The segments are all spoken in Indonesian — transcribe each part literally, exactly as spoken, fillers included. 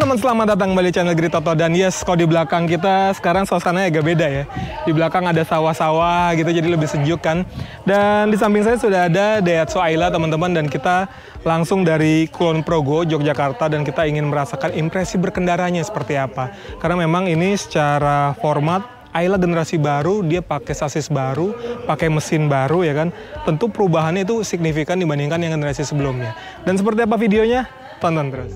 teman-teman, selamat datang kembali di channel Giri Toto. Dan yes, kalau di belakang kita sekarang suasananya agak beda ya. Di belakang ada sawah-sawah gitu, jadi lebih sejuk kan. Dan di samping saya sudah ada Daihatsu Ayla teman-teman. Dan kita langsung dari Kulon Progo, Yogyakarta. Dan kita ingin merasakan impresi berkendaranya seperti apa. Karena memang ini secara format Ayla generasi baru, dia pakai sasis baru, pakai mesin baru ya kan. Tentu perubahannya itu signifikan dibandingkan yang generasi sebelumnya. Dan seperti apa videonya? Tonton terus.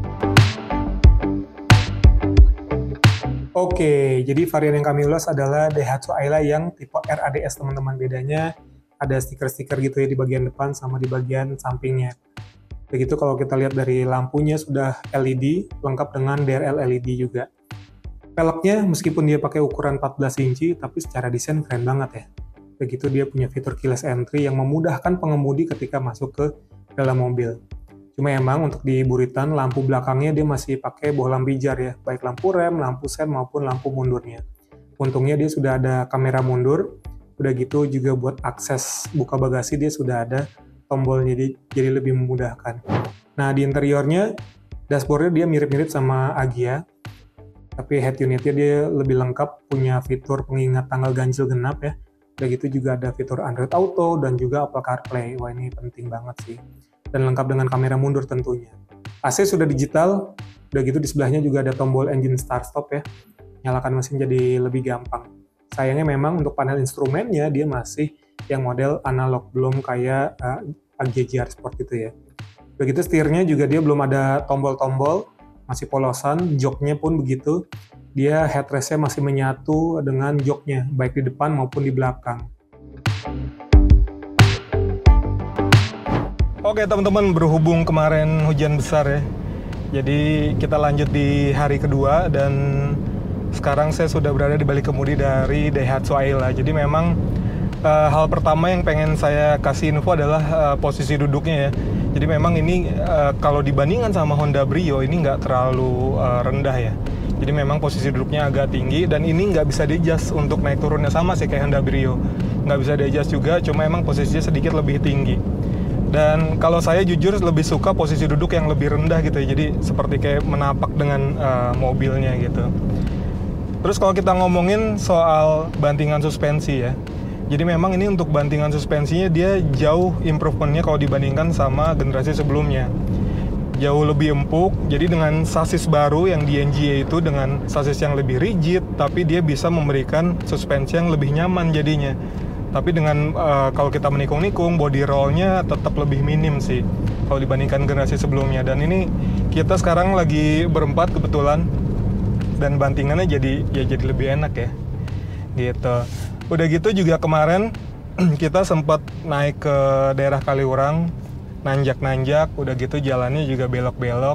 Oke, jadi varian yang kami ulas adalah Daihatsu Ayla yang tipe R A D S teman-teman. Bedanya ada stiker-stiker gitu ya di bagian depan sama di bagian sampingnya. Begitu kalau kita lihat dari lampunya sudah L E D, lengkap dengan D R L L E D juga. Peleknya meskipun dia pakai ukuran empat belas inci, tapi secara desain keren banget ya. Begitu dia punya fitur keyless entry yang memudahkan pengemudi ketika masuk ke dalam mobil. Cuma emang untuk di buritan, lampu belakangnya dia masih pakai bohlam pijar ya, baik lampu rem, lampu sen, maupun lampu mundurnya. Untungnya dia sudah ada kamera mundur, udah gitu juga buat akses buka bagasi dia sudah ada tombol, jadi, jadi lebih memudahkan. Nah di interiornya, dashboardnya dia mirip-mirip sama Agya, tapi head unitnya dia lebih lengkap, punya fitur pengingat tanggal ganjil genap ya. Udah gitu juga ada fitur Android Auto dan juga Apple CarPlay, wah ini penting banget sih. Dan lengkap dengan kamera mundur tentunya. A C sudah digital, udah gitu di sebelahnya juga ada tombol engine start stop ya. Nyalakan mesin jadi lebih gampang. Sayangnya memang untuk panel instrumennya dia masih yang model analog, belum kayak uh, Agya G R Sport gitu ya. Begitu setirnya juga dia belum ada tombol-tombol, masih polosan, joknya pun begitu. Dia headrestnya masih menyatu dengan joknya, baik di depan maupun di belakang. Oke teman-teman, berhubung kemarin hujan besar ya, jadi kita lanjut di hari kedua dan sekarang saya sudah berada di balik kemudi dari Daihatsu Ayla. Jadi memang uh, hal pertama yang pengen saya kasih info adalah uh, posisi duduknya ya. Jadi memang ini uh, kalau dibandingkan sama Honda Brio ini nggak terlalu uh, rendah ya. Jadi memang posisi duduknya agak tinggi dan ini nggak bisa di-adjust untuk naik turunnya, sama sih kayak Honda Brio. Nggak bisa di-adjust juga, cuma emang posisinya sedikit lebih tinggi. Dan kalau saya jujur lebih suka posisi duduk yang lebih rendah gitu ya, jadi seperti kayak menapak dengan uh, mobilnya gitu. Terus kalau kita ngomongin soal bantingan suspensi ya, jadi memang ini untuk bantingan suspensinya dia jauh improvementnya kalau dibandingkan sama generasi sebelumnya. Jauh lebih empuk, jadi dengan sasis baru yang di N G A itu dengan sasis yang lebih rigid, tapi dia bisa memberikan suspensi yang lebih nyaman jadinya. Tapi dengan uh, kalau kita menikung-nikung, body roll-nya tetap lebih minim sih kalau dibandingkan generasi sebelumnya. Dan ini kita sekarang lagi berempat kebetulan dan bantingannya jadi ya jadi lebih enak ya. Gitu. Udah gitu juga kemarin kita sempat naik ke daerah Kaliurang, nanjak-nanjak, udah gitu jalannya juga belok-belok.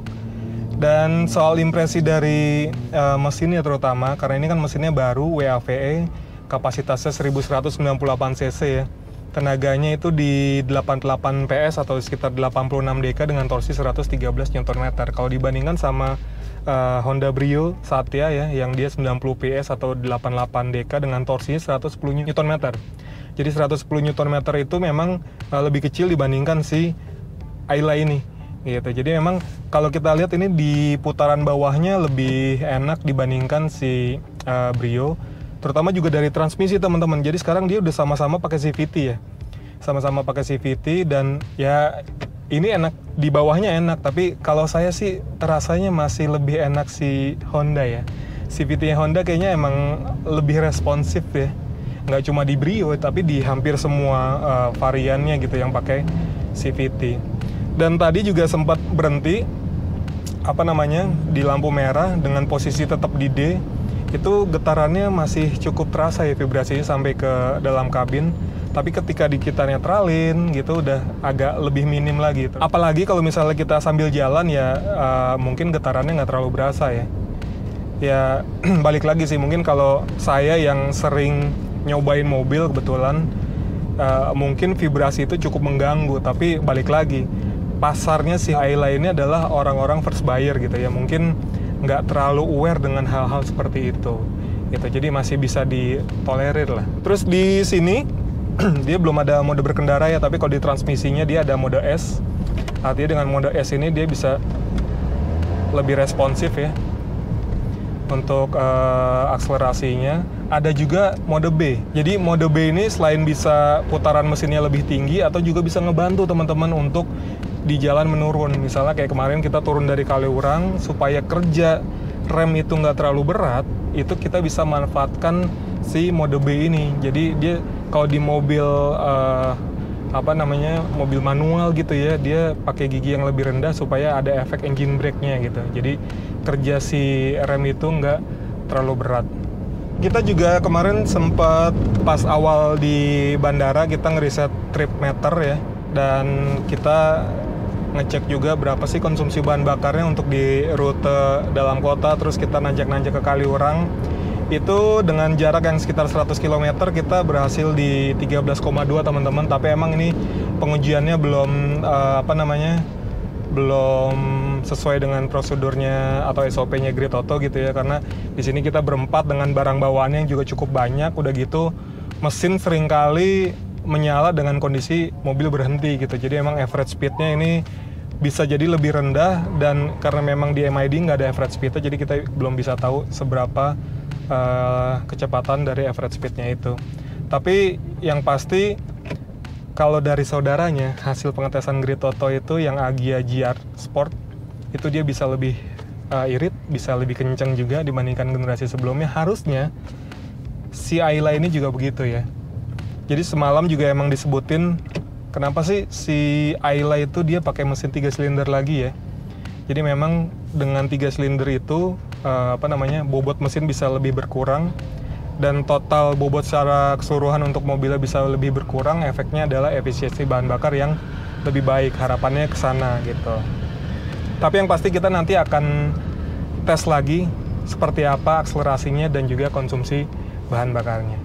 Dan soal impresi dari uh, mesinnya terutama, karena ini kan mesinnya baru W A V E, kapasitasnya seribu seratus sembilan puluh delapan cc ya. Tenaganya itu di delapan puluh delapan P S atau sekitar delapan puluh enam D K dengan torsi seratus tiga belas newton meter. Kalau dibandingkan sama uh, Honda Brio Satya ya, yang dia sembilan puluh P S atau delapan puluh delapan D K dengan torsinya seratus sepuluh newton meter. Jadi seratus sepuluh newton meter itu memang uh, lebih kecil dibandingkan si Ayla ini. Gitu. Jadi memang kalau kita lihat ini di putaran bawahnya lebih enak dibandingkan si uh, Brio. Terutama juga dari transmisi teman-teman. Jadi sekarang dia udah sama-sama pakai C V T ya. Sama-sama pakai C V T dan ya ini enak, di bawahnya enak. Tapi kalau saya sih rasanya masih lebih enak si Honda ya. C V T-nya Honda kayaknya emang lebih responsif ya. Nggak cuma di Brio tapi di hampir semua uh, variannya gitu yang pakai C V T. Dan tadi juga sempat berhenti apa namanya di lampu merah dengan posisi tetap di D. Itu getarannya masih cukup terasa ya, vibrasinya sampai ke dalam kabin. Tapi ketika di kita netralin gitu udah agak lebih minim lagi. Apalagi kalau misalnya kita sambil jalan ya uh, mungkin getarannya nggak terlalu berasa ya. Ya balik lagi sih, mungkin kalau saya yang sering nyobain mobil kebetulan uh, mungkin vibrasi itu cukup mengganggu. Tapi balik lagi, pasarnya si Ayla ini adalah orang-orang first buyer gitu ya. Mungkin nggak terlalu aware dengan hal-hal seperti itu gitu, jadi masih bisa ditolerir lah. Terus di sini dia belum ada mode berkendara ya, tapi kalau di transmisinya dia ada mode S. Artinya dengan mode S ini dia bisa lebih responsif ya untuk uh, akselerasinya. Ada juga mode B. Jadi mode B ini selain bisa putaran mesinnya lebih tinggi, atau juga bisa ngebantu teman-teman untuk di jalan menurun. Misalnya kayak kemarin kita turun dari Kaliurang, supaya kerja rem itu nggak terlalu berat, itu kita bisa manfaatkan si mode B ini. Jadi dia kalau di mobil uh, apa namanya mobil manual gitu ya, dia pakai gigi yang lebih rendah supaya ada efek engine brake-nya gitu. Jadi kerja si rem itu nggak terlalu berat. Kita juga kemarin sempat pas awal di bandara kita ngeriset trip meter ya, dan kita ngecek juga berapa sih konsumsi bahan bakarnya untuk di rute dalam kota, terus kita nanjak-nanjak ke Kaliurang. Itu dengan jarak yang sekitar seratus kilometer kita berhasil di tiga belas koma dua teman-teman, tapi emang ini pengujiannya belum uh, apa namanya belum sesuai dengan prosedurnya atau S O P-nya Grid Auto gitu ya, karena di sini kita berempat dengan barang bawaannya yang juga cukup banyak. Udah gitu mesin seringkali menyala dengan kondisi mobil berhenti gitu, jadi emang average speed-nya ini bisa jadi lebih rendah, dan karena memang di M I D nggak ada average speed-nya, jadi kita belum bisa tahu seberapa uh, kecepatan dari average speed-nya itu. Tapi yang pasti kalau dari saudaranya, hasil pengetesan Grid Auto itu yang Agya G R Sport, itu dia bisa lebih uh, irit, bisa lebih kencang juga dibandingkan generasi sebelumnya. Harusnya si Ayla ini juga begitu ya. Jadi semalam juga emang disebutin kenapa sih si Ayla itu dia pakai mesin tiga silinder lagi ya. Jadi memang dengan tiga silinder itu uh, apa namanya bobot mesin bisa lebih berkurang, dan total bobot secara keseluruhan untuk mobilnya bisa lebih berkurang. Efeknya adalah efisiensi bahan bakar yang lebih baik, harapannya ke sana gitu. Tapi yang pasti kita nanti akan tes lagi seperti apa akselerasinya dan juga konsumsi bahan bakarnya.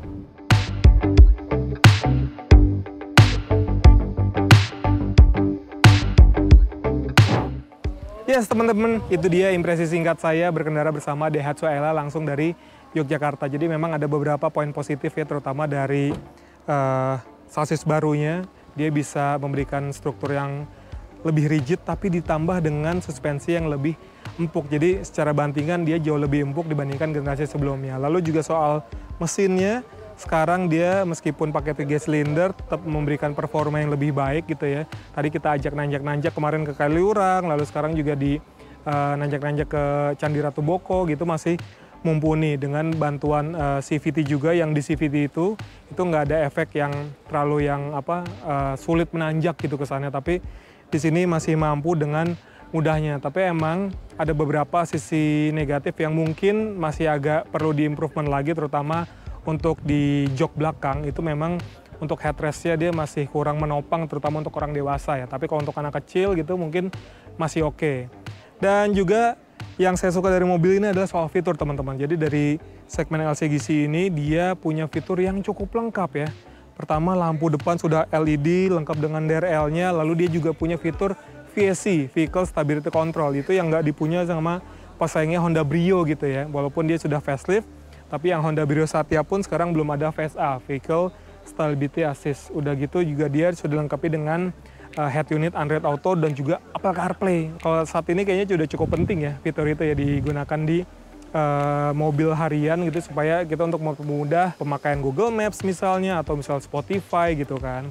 Yes teman-teman, itu dia impresi singkat saya berkendara bersama Daihatsu Ayla langsung dari Yogyakarta. Jadi memang ada beberapa poin positif ya, terutama dari uh, sasis barunya. Dia bisa memberikan struktur yang lebih rigid, tapi ditambah dengan suspensi yang lebih empuk. Jadi secara bantingan dia jauh lebih empuk dibandingkan generasi sebelumnya. Lalu juga soal mesinnya, sekarang dia meskipun pakai tiga silinder tetap memberikan performa yang lebih baik gitu ya. Tadi kita ajak nanjak-nanjak kemarin ke Kaliurang, lalu sekarang juga di uh, nanjak-nanjak ke Candi Ratu Boko gitu, masih mumpuni dengan bantuan uh, C V T juga. Yang di C V T itu itu nggak ada efek yang terlalu yang apa uh, sulit menanjak gitu kesannya, tapi di sini masih mampu dengan mudahnya. Tapi emang ada beberapa sisi negatif yang mungkin masih agak perlu di-improvement lagi, terutama untuk di jok belakang. Itu memang untuk headrest-nya dia masih kurang menopang, terutama untuk orang dewasa ya. Tapi kalau untuk anak kecil gitu mungkin masih oke. Okay. Dan juga yang saya suka dari mobil ini adalah soal fitur teman-teman. Jadi dari segmen L C G C ini dia punya fitur yang cukup lengkap ya. Pertama, lampu depan sudah L E D lengkap dengan D R L-nya, lalu dia juga punya fitur V S C, Vehicle Stability Control. Itu yang nggak dipunya sama pesaingnya Honda Brio gitu ya. Walaupun dia sudah facelift, tapi yang Honda Brio Satya pun sekarang belum ada V S A, Vehicle Stability Assist. Udah gitu juga dia sudah lengkapi dengan Uh, head unit Android Auto dan juga Apple CarPlay. Kalau saat ini kayaknya sudah cukup penting ya fitur itu ya digunakan di uh, mobil harian gitu, supaya kita untuk mempermudah pemakaian Google Maps misalnya, atau misal Spotify gitu kan.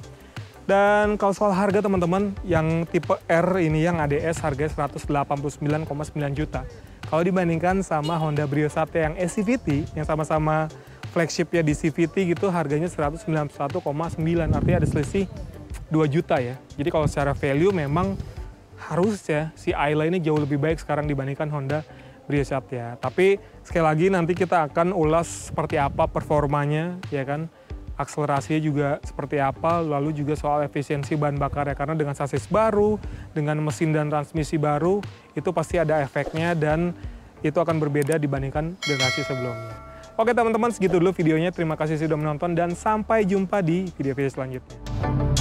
Dan kalau soal harga teman-teman, yang tipe R ini yang A D S harganya seratus delapan puluh sembilan koma sembilan juta. Kalau dibandingkan sama Honda Brio Satya yang S C V T yang sama-sama flagshipnya di C V T gitu, harganya seratus sembilan puluh satu koma sembilan, artinya ada selisih dua juta ya. Jadi kalau secara value memang harusnya si Ayla ini jauh lebih baik sekarang dibandingkan Honda Brio Satya. Tapi sekali lagi nanti kita akan ulas seperti apa performanya ya kan. Akselerasinya juga seperti apa, lalu juga soal efisiensi bahan bakar ya, karena dengan sasis baru, dengan mesin dan transmisi baru, itu pasti ada efeknya dan itu akan berbeda dibandingkan generasi sebelumnya. Oke teman-teman, segitu dulu videonya. Terima kasih sudah menonton dan sampai jumpa di video-video selanjutnya.